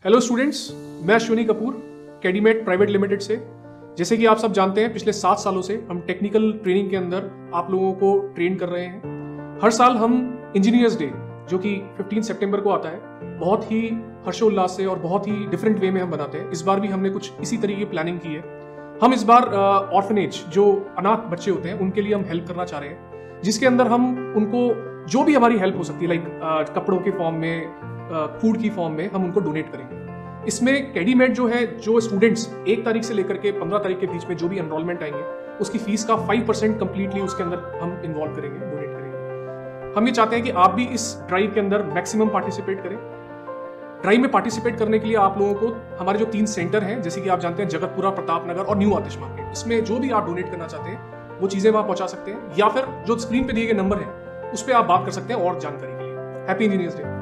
Hello students, मैं अश्विनी कपूर कैडीमेट private limited से। जैसे कि आप सब जानते हैं, पिछले 7 सालों से हम टेक्निकल ट्रेनिंग के अंदर आप लोगों को ट्रेन कर रहे हैं। हर साल हम इंजीनियर्स डे, जो कि 15 सितंबर को आता है, बहुत ही हर्षोल्लास से और बहुत ही डिफरेंट वे में हम बनाते हैं। इस बार भी हमने कुछ इसी तरीके की प्लानिंग की है। हम इस बार ऑर्फनेज, जो अनाथ बच्चे होते हैं, उनके लिए हम हेल्प करना चाह रहे हैं, जिसके अंदर हम उनको जो भी हमारी हेल्प हो सकती है, लाइक कपड़ों के फॉर्म में, फूड की फॉर्म में, हम उनको डोनेट करेंगे। इसमें कैडीमेट जो है, जो स्टूडेंट्स 1 तारीख से लेकर के 15 तारीख के बीच में जो भी एनरोलमेंट आएंगे, उसकी फीस का 5% कंप्लीटली उसके अंदर हम इन्वॉल्व करेंगे, डोनेट करेंगे। हम ये चाहते हैं कि आप भी इस ड्राइव के अंदर मैक्सिमम पार्टिसिपेट करें। ड्राइव में पार्टिसिपेट करने के लिए आप लोगों को हमारे जो 3 सेंटर हैं, जैसे कि आप जानते हैं, जगतपुरा, प्रतापनगर और न्यू आतिश मार्केट, इसमें जो भी आप डोनेट करना चाहते हैं वो चीजें वहां पहुंचा सकते हैं, या फिर जो स्क्रीन पे दिए गए नंबर है उस पर आप बात कर सकते हैं और जानकारी के लिए। Happy engineers day.